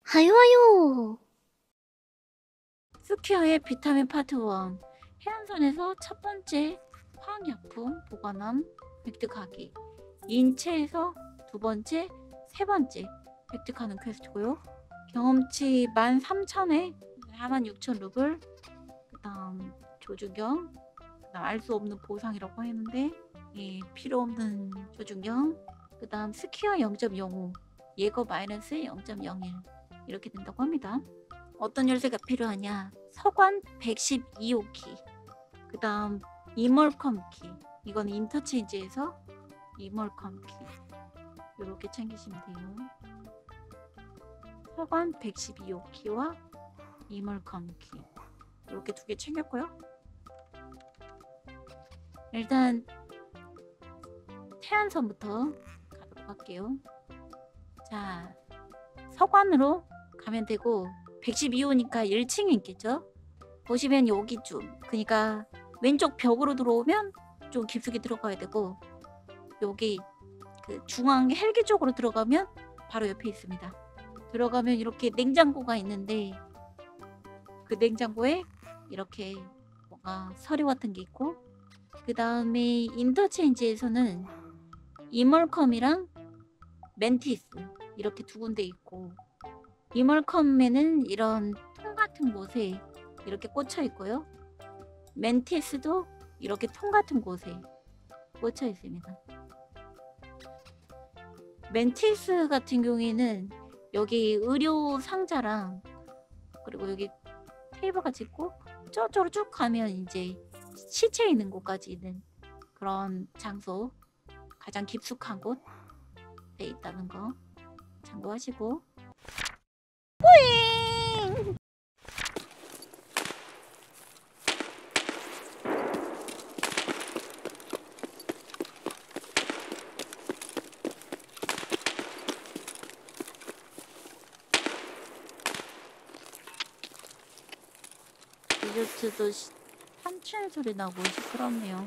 하요하요. 스퀘어의 비타민 파트 1. 해안선에서 첫 번째 화학약품 보관함 획득하기. 인체에서 두 번째, 세 번째 획득하는 퀘스트고요. 경험치 13,000에 46,000루블. 그 다음 조준경. 그 다음 알 수 없는 보상이라고 했는데 필요 없는 조준경. 그 다음 스퀘어 0.05, 예거 마이너스 0.01 이렇게 된다고 합니다. 어떤 열쇠가 필요하냐? 서관 112호키, 그 다음 이멀컴 키, 이건 인터체인지에서 이멀컴 키 이렇게 챙기시면 돼요. 서관 112호키와 이멀컴 키 이렇게 두 개 챙겼고요. 일단 태안선부터 가도록 할게요. 자, 서관으로 가면 되고 112호니까 1층에 있겠죠? 보시면 여기쯤, 그러니까 왼쪽 벽으로 들어오면 좀 깊숙이 들어가야 되고, 여기 그 중앙 헬기 쪽으로 들어가면 바로 옆에 있습니다. 들어가면 이렇게 냉장고가 있는데 그 냉장고에 이렇게 뭔가 서류 같은 게 있고, 그 다음에 인터체인지에서는 이멀컴이랑 멘티스 이렇게 두 군데 있고, 이멀컴에는 이런 통 같은 곳에 이렇게 꽂혀 있고요. 멘티스도 이렇게 통 같은 곳에 꽂혀 있습니다. 멘티스 같은 경우에는 여기 의료 상자랑 그리고 여기 테이블 같이 있고, 저쪽으로 쭉 가면 이제 시체 있는 곳까지 있는 그런 장소, 가장 깊숙한 곳에 있다는 거 참고하시고. 뿌잉! 디저트도 삼치는 소리 나고 시끄럽네요.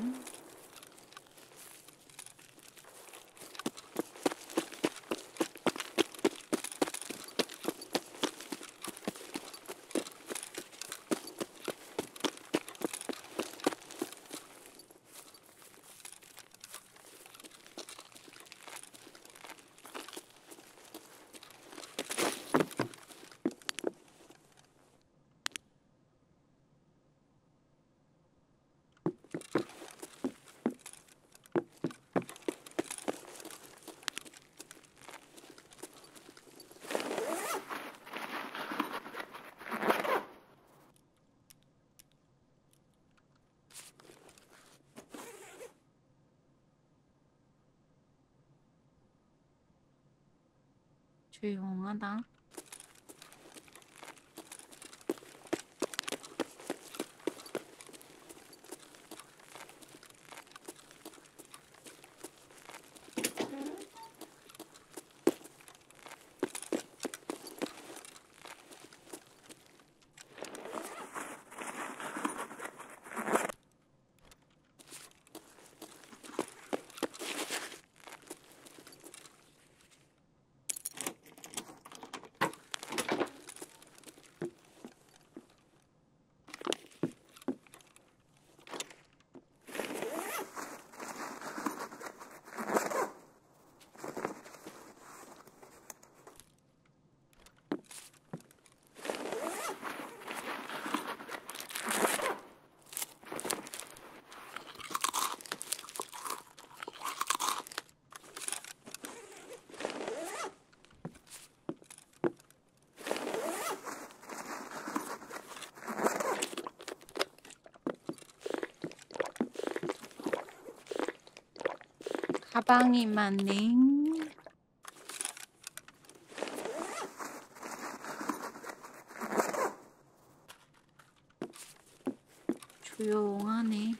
조용하다. 가방이 많네. 조용하네.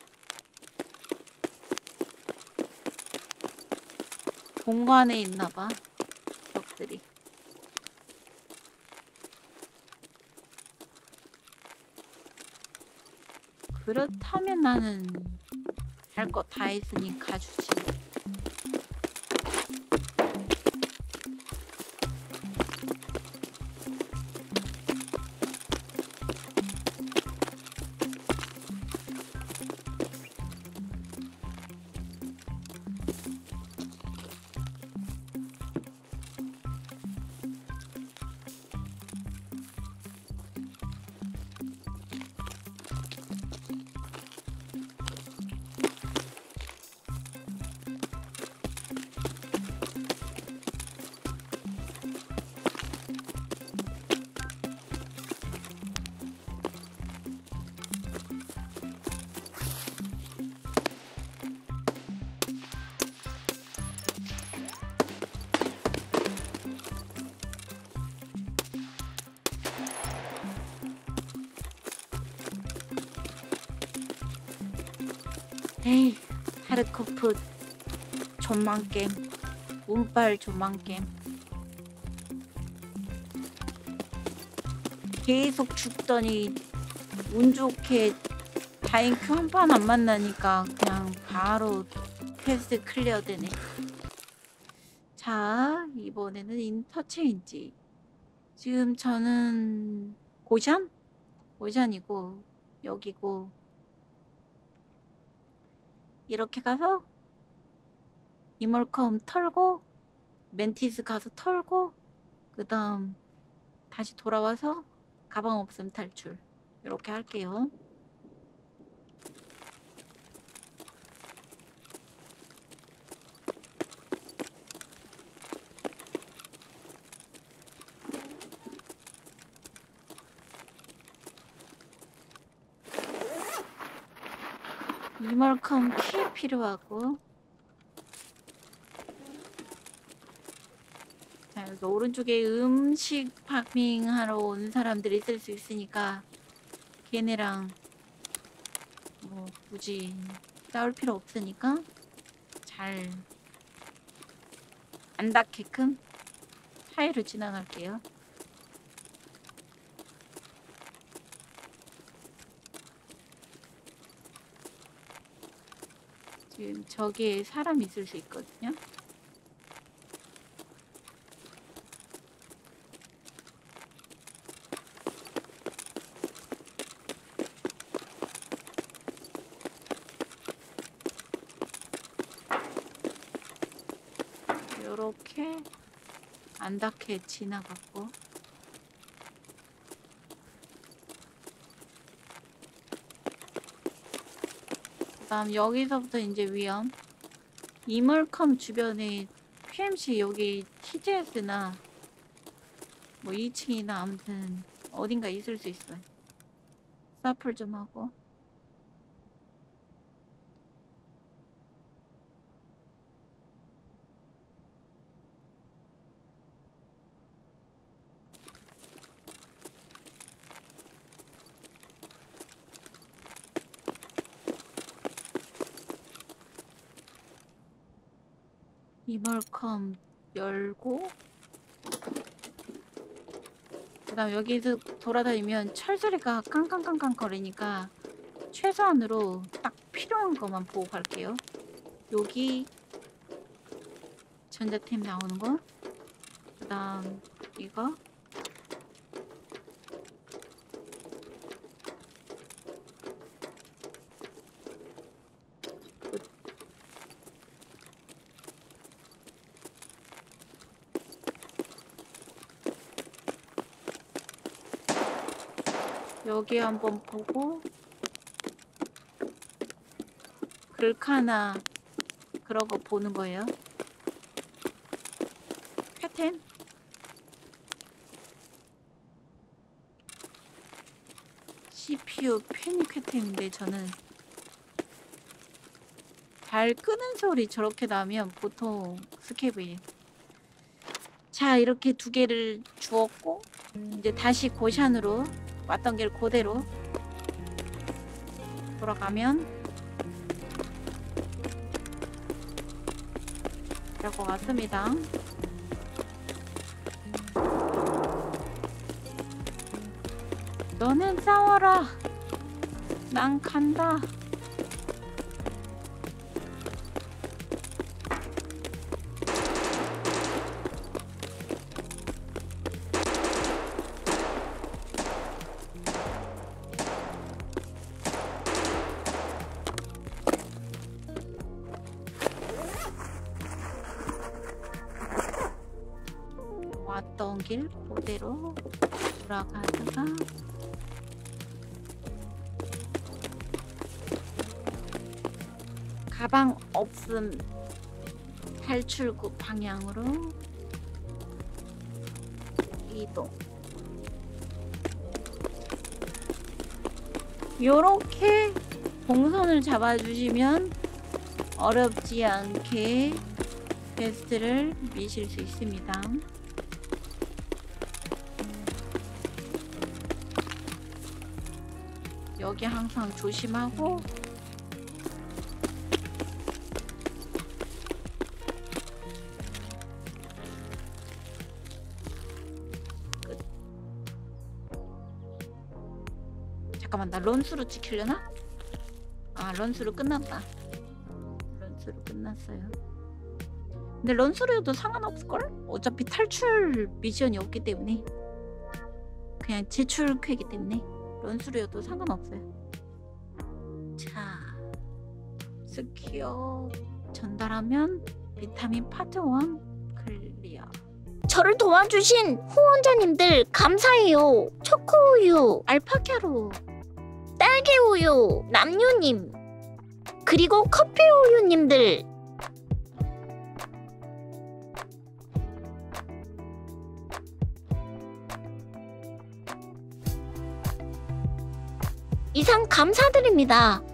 공간에 있나봐, 적들이. 그렇다면 나는 할 거 다 했으니 가주지. 에이, 타르코프 존망겜, 운빨 존망겜. 계속 죽더니 운 좋게 다잉크 한 판 안 만나니까 그냥 바로 퀘스트 클리어 되네. 자, 이번에는 인터체인지. 지금 저는 고샨? 고샨이고 여기고, 이렇게 가서 이멀컴 털고 멘티스 가서 털고, 그 다음 다시 돌아와서 가방 없음 탈출. 이렇게 할게요. 이멀컴 키 필요하고, 자, 여기 오른쪽에 음식 파밍하러 온 사람들이 있을 수 있으니까 걔네랑 뭐 굳이 싸울 필요 없으니까 잘 안 닿게끔 사이로 지나갈게요. 지금 저기에 사람 있을 수 있거든요. 요렇게 안 닿게 지나갔고, 그 다음 여기서부터 이제 위험. 이멀컴 주변에 PMC 여기 TGS나 뭐 2층이나 아무튼 어딘가 있을 수 있어요. 사플 좀 하고. 이멀컴 열고, 그 다음 여기서 돌아다니면 철소리가 깡깡깡깡 거리니까 최소한으로 딱 필요한 것만 보고 갈게요. 여기 전자템 나오는 거, 그 다음 이거, 여기 한번 보고, 글카나 그런 거 보는 거예요. 쾌템? CPU 펜이 쾌템인데 저는 잘 끄는 소리 저렇게 나면 보통 스케브예요. 자, 이렇게 두 개를 주었고, 이제 다시 고샨으로 왔던 길 그대로 돌아가면 될 것 같습니다. 너는 싸워라. 난 간다. 왔던 길 그대로 돌아가다가 가방 없음 탈출구 방향으로 이동. 요렇게 동선을 잡아주시면 어렵지 않게 퀘스트를 미실 수 있습니다. 여기 항상 조심하고, 잠깐만, 나 런스루 지키려나? 아, 런스루 끝났다. 런스루 끝났어요. 근데 런스루여도 상관없을걸? 어차피 탈출 미션이 없기 때문에. 그냥 제출 퀘이기 때문에 런스루여도 상관없어요. 자, 스키어 전달하면 비타민 파트 1 클리어. 저를 도와주신 후원자님들 감사해요. 초코우유, 알파캐로, 딸기우유, 남유님, 그리고 커피우유님들. 이상 감사드립니다.